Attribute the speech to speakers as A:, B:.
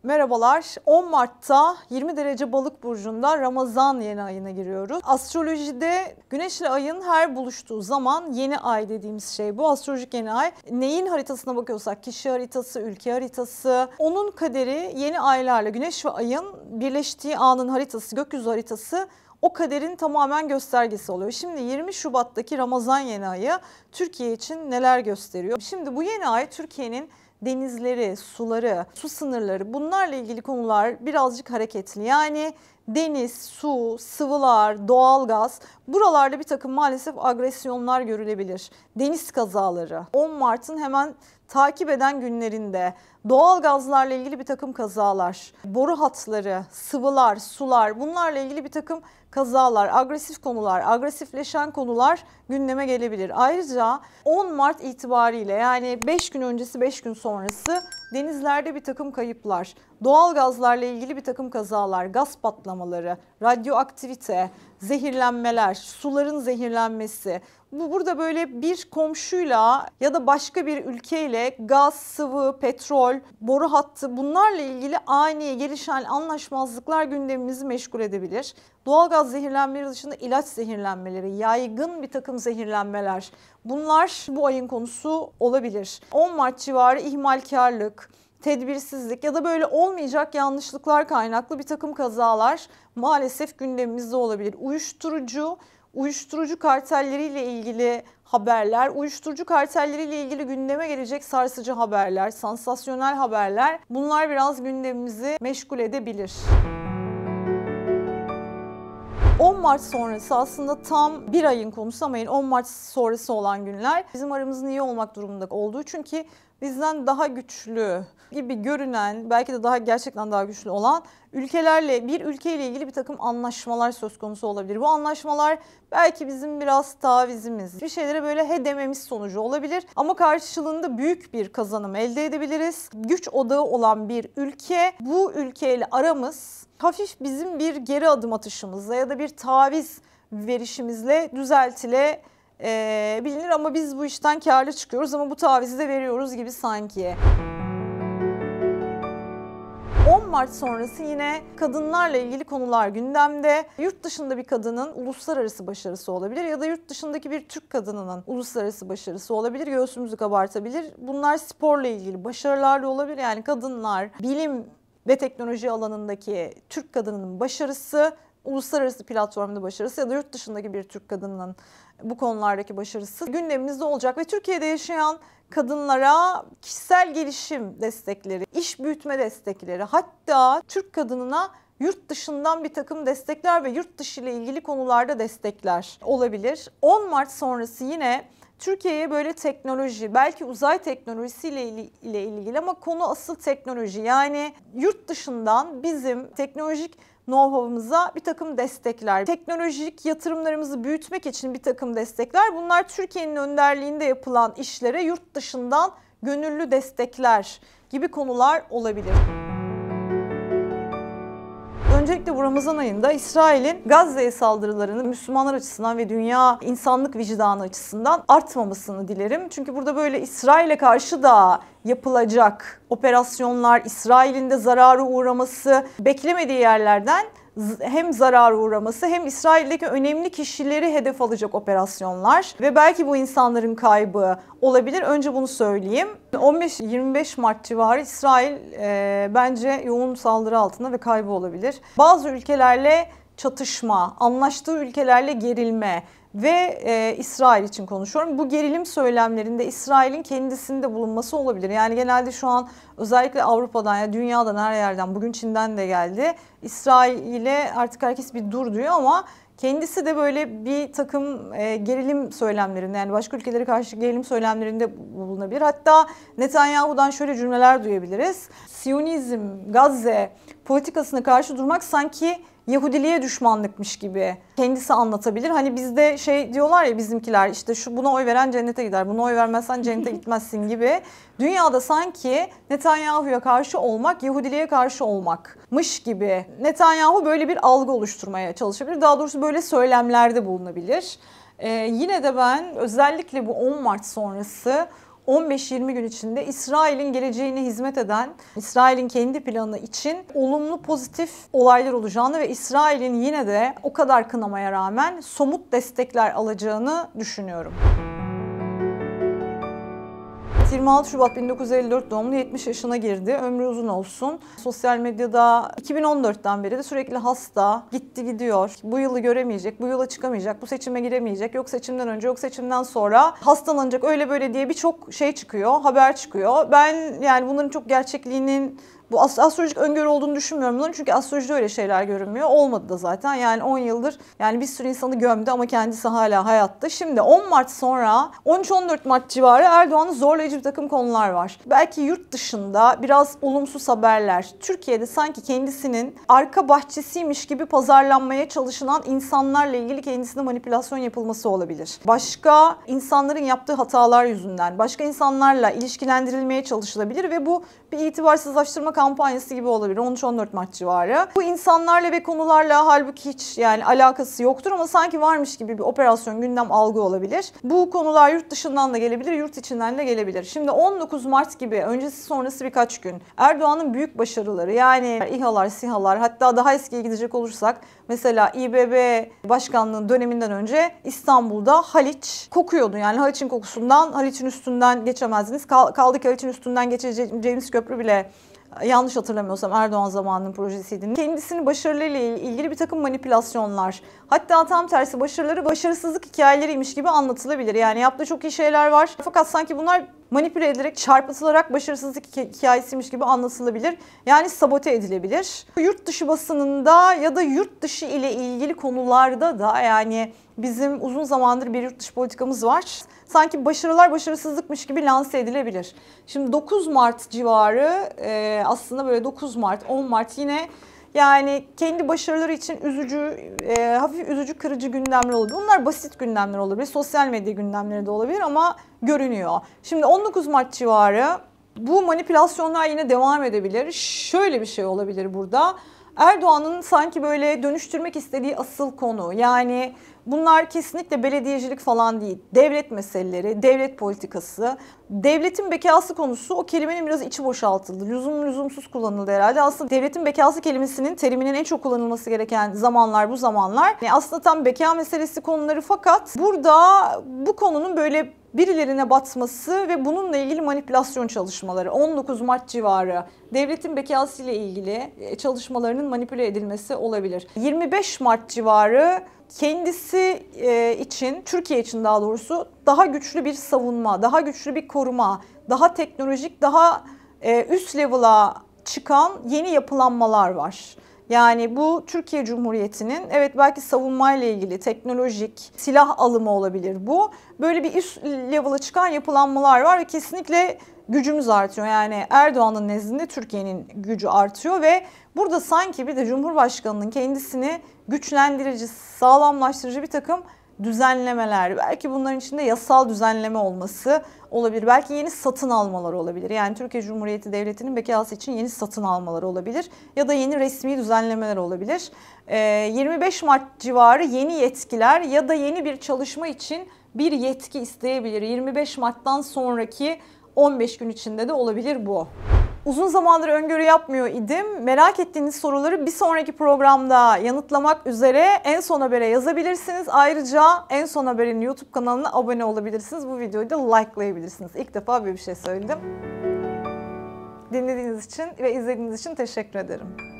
A: Merhabalar. 10 Mart'ta 20 derece Balık burcunda Ramazan yeni ayına giriyoruz. Astrolojide Güneş ile Ay'ın her buluştuğu zaman yeni ay dediğimiz şey bu. Astrolojik yeni ay. Neyin haritasına bakıyorsak kişi haritası, ülke haritası, onun kaderi yeni aylarla Güneş ve Ay'ın birleştiği anın haritası, gökyüzü haritası o kaderin tamamen göstergesi oluyor. Şimdi 20 Şubat'taki Ramazan yeni ayı Türkiye için neler gösteriyor? Şimdi bu yeni ay Türkiye'nin denizleri, suları, su sınırları bunlarla ilgili konular birazcık hareketli. Yani deniz, su, sıvılar, doğalgaz buralarda bir takım maalesef agresyonlar görülebilir. Deniz kazaları 10 Mart'ın hemen takip eden günlerinde doğalgazlarla ilgili bir takım kazalar, boru hatları, sıvılar, sular bunlarla ilgili bir takım kazalar, agresif konular, agresifleşen konular gündeme gelebilir. Ayrıca 10 Mart itibariyle yani 5 gün öncesi 5 gün sonrası denizlerde bir takım kayıplar, doğalgazlarla ilgili bir takım kazalar, gaz patlamaları, radyoaktivite, zehirlenmeler, suların zehirlenmesi. Burada böyle bir komşuyla ya da başka bir ülkeyle gaz, sıvı, petrol, boru hattı bunlarla ilgili ani gelişen anlaşmazlıklar gündemimizi meşgul edebilir. Doğalgaz zehirlenmeleri dışında ilaç zehirlenmeleri, yaygın bir takım zehirlenmeler bunlar bu ayın konusu olabilir. 10 Mart civarı ihmalkarlık, tedbirsizlik ya da böyle olmayacak yanlışlıklar kaynaklı bir takım kazalar maalesef gündemimizde olabilir. Uyuşturucu kartelleriyle ilgili haberler, uyuşturucu kartelleriyle ilgili gündeme gelecek sarsıcı haberler, sansasyonel haberler bunlar biraz gündemimizi meşgul edebilir. 10 Mart sonrası aslında tam bir ayın konusu ama 10 Mart sonrası olan günler bizim aramızın iyi olmak durumunda olduğu çünkü bizden daha güçlü gibi görünen belki de daha gerçekten daha güçlü olan ülkelerle bir ülkeyle ilgili bir takım anlaşmalar söz konusu olabilir. Bu anlaşmalar belki bizim biraz tavizimiz, bir şeylere böyle he dememiz sonucu olabilir ama karşılığında büyük bir kazanım elde edebiliriz. Güç odağı olan bir ülke, bu ülkeyle aramız hafif bizim bir geri adım atışımızla ya da bir taviz verişimizle düzeltilebilir ama biz bu işten kârlı çıkıyoruz ama bu tavizi de veriyoruz gibi sanki. 10 Mart sonrası yine kadınlarla ilgili konular gündemde. Yurt dışında bir kadının uluslararası başarısı olabilir ya da yurt dışındaki bir Türk kadınının uluslararası başarısı olabilir. Göğsümüzü kabartabilir. Bunlar sporla ilgili başarılar da olabilir. Yani kadınlar, bilim ve teknoloji alanındaki Türk kadınının başarısı, uluslararası platformda başarısı ya da yurt dışındaki bir Türk kadınının bu konulardaki başarısı gündemimizde olacak ve Türkiye'de yaşayan kadınlara kişisel gelişim destekleri, iş büyütme destekleri, hatta Türk kadınına yurt dışından bir takım destekler ve yurt dışı ile ilgili konularda destekler olabilir. 10 Mart sonrası yine Türkiye'ye böyle teknoloji, belki uzay teknolojisiyle ilgili ama konu asıl teknoloji. Yani yurt dışından bizim teknolojik know-how'ımıza bir takım destekler, teknolojik yatırımlarımızı büyütmek için bir takım destekler. Bunlar Türkiye'nin önderliğinde yapılan işlere yurt dışından gönüllü destekler gibi konular olabilir. Öncelikle bu Ramazan ayında İsrail'in Gazze'ye saldırılarının Müslümanlar açısından ve dünya insanlık vicdanı açısından artmamasını dilerim. Çünkü burada böyle İsrail'e karşı da yapılacak operasyonlar, İsrail'in de zararı uğraması, beklemediği yerlerden hem zararı uğraması hem İsrail'deki önemli kişileri hedef alacak operasyonlar ve belki bu insanların kaybı olabilir. Önce bunu söyleyeyim. 15-25 Mart civarı İsrail bence yoğun saldırı altında ve kaybı olabilir. Bazı ülkelerle çatışma, anlaştığı ülkelerle gerilme ve İsrail için konuşuyorum. Bu gerilim söylemlerinde İsrail'in kendisinde bulunması olabilir. Yani genelde şu an özellikle Avrupa'dan ya dünyadan her yerden, bugün Çin'den de geldi. İsrail'e artık herkes bir dur diyor ama kendisi de böyle bir takım gerilim söylemlerinde, yani başka ülkelere karşı gerilim söylemlerinde bulunabilir. Hatta Netanyahu'dan şöyle cümleler duyabiliriz. Siyonizm, Gazze politikasına karşı durmak sanki Yahudiliğe düşmanlıkmış gibi kendisi anlatabilir. Hani bizde şey diyorlar ya bizimkiler, işte buna oy veren cennete gider, buna oy vermezsen cennete gitmezsin gibi. Dünyada sanki Netanyahu'ya karşı olmak Yahudiliğe karşı olmakmış gibi Netanyahu böyle bir algı oluşturmaya çalışabilir. Daha doğrusu böyle söylemlerde bulunabilir. Yine de ben özellikle bu 10 Mart sonrası 15-20 gün içinde İsrail'in geleceğine hizmet eden, İsrail'in kendi planı için olumlu pozitif olaylar olacağını ve İsrail'in yine de o kadar kınamaya rağmen somut destekler alacağını düşünüyorum. 26 Şubat 1954 doğumlu, 70 yaşına girdi. Ömrü uzun olsun. Sosyal medyada 2014'ten beri de sürekli hasta, gitti gidiyor. Bu yılı göremeyecek, bu yıla çıkamayacak, bu seçime giremeyecek. Yok seçimden önce, yok seçimden sonra hastalanacak, öyle böyle diye birçok şey çıkıyor, haber çıkıyor. Ben yani bunların çok gerçekliğinin, bu astrolojik öngörü olduğunu düşünmüyorum bunların, çünkü astrolojide öyle şeyler görünmüyor. Olmadı da zaten. Yani 10 yıldır yani bir sürü insanı gömdü ama kendisi hala hayatta. Şimdi 10 Mart sonra 13-14 Mart civarı Erdoğan'ın zorlayıcı bir takım konular var. Belki yurt dışında biraz olumsuz haberler. Türkiye'de sanki kendisinin arka bahçesiymiş gibi pazarlanmaya çalışılan insanlarla ilgili kendisine manipülasyon yapılması olabilir. Başka insanların yaptığı hatalar yüzünden başka insanlarla ilişkilendirilmeye çalışılabilir ve bu bir itibarsızlaştırma kampanyası gibi olabilir 13-14 Mart civarı. Bu insanlarla ve konularla halbuki hiç yani alakası yoktur ama sanki varmış gibi bir operasyon, gündem, algı olabilir. Bu konular yurt dışından da gelebilir, yurt içinden de gelebilir. Şimdi 19 Mart gibi öncesi sonrası birkaç gün Erdoğan'ın büyük başarıları, yani İHA'lar, SİHA'lar, hatta daha eskiye gidecek olursak mesela İBB başkanlığının döneminden önce İstanbul'da Haliç kokuyordu. Yani Haliç'in kokusundan, Haliç'in üstünden geçemezdiniz. Kaldı ki Haliç'in üstünden geçeceğimiz köprü bile, yanlış hatırlamıyorsam Erdoğan zamanının projesiydi. Kendisinin başarılarıyla ilgili bir takım manipülasyonlar, hatta tam tersi başarıları başarısızlık hikayeleriymiş gibi anlatılabilir. Yani yaptığı çok iyi şeyler var fakat sanki bunlar manipüle edilerek, çarpıtılarak başarısızlık hikayesiymiş gibi anlatılabilir. Yani sabote edilebilir. Yurt dışı basınında ya da yurt dışı ile ilgili konularda da yani bizim uzun zamandır bir yurt dışı politikamız var. Sanki başarılar başarısızlıkmış gibi lanse edilebilir. Şimdi 9 Mart civarı aslında böyle 9 Mart, 10 Mart yine yani kendi başarıları için üzücü, hafif üzücü, kırıcı gündemler olabilir. Bunlar basit gündemler olabilir, sosyal medya gündemleri de olabilir ama görünüyor. Şimdi 19 Mart civarı bu manipülasyonlar yine devam edebilir. Şöyle bir şey olabilir burada. Erdoğan'ın sanki böyle dönüştürmek istediği asıl konu, yani bunlar kesinlikle belediyecilik falan değil, devlet meseleleri, devlet politikası, devletin bekası konusu, o kelimenin biraz içi boşaltıldı. Lüzumsuz kullanıldı herhalde. Aslında devletin bekası kelimesinin, teriminin en çok kullanılması gereken zamanlar bu zamanlar. Yani aslında tam beka meselesi konuları, fakat burada bu konunun böyle birilerine batması ve bununla ilgili manipülasyon çalışmaları 19 Mart civarı devletin bekası ile ilgili çalışmalarının manipüle edilmesi olabilir. 25 Mart civarı kendisi için, Türkiye için daha doğrusu daha güçlü bir savunma, daha güçlü bir koruma, daha teknolojik, daha üst level'a çıkan yeni yapılanmalar var. Yani bu Türkiye Cumhuriyeti'nin evet belki savunmayla ilgili teknolojik silah alımı olabilir bu. Böyle bir üst level'a çıkan yapılanmalar var ve kesinlikle gücümüz artıyor. Yani Erdoğan'ın nezdinde Türkiye'nin gücü artıyor ve burada sanki bir de Cumhurbaşkanı'nın kendisini güçlendirici, sağlamlaştırıcı bir takım düzenlemeler, belki bunların içinde yasal düzenleme olması olabilir. Belki yeni satın almalar olabilir. Yani Türkiye Cumhuriyeti Devleti'nin bekası için yeni satın almaları olabilir. Ya da yeni resmi düzenlemeler olabilir. 25 Mart civarı yeni yetkiler ya da yeni bir çalışma için bir yetki isteyebilir. 25 Mart'tan sonraki 15 gün içinde de olabilir bu. Uzun zamandır öngörü yapmıyor idim. Merak ettiğiniz soruları bir sonraki programda yanıtlamak üzere En Son Haber'e yazabilirsiniz. Ayrıca En Son Haber'in YouTube kanalına abone olabilirsiniz. Bu videoyu da likelayabilirsiniz. İlk defa böyle bir şey söyledim. Dinlediğiniz için ve izlediğiniz için teşekkür ederim.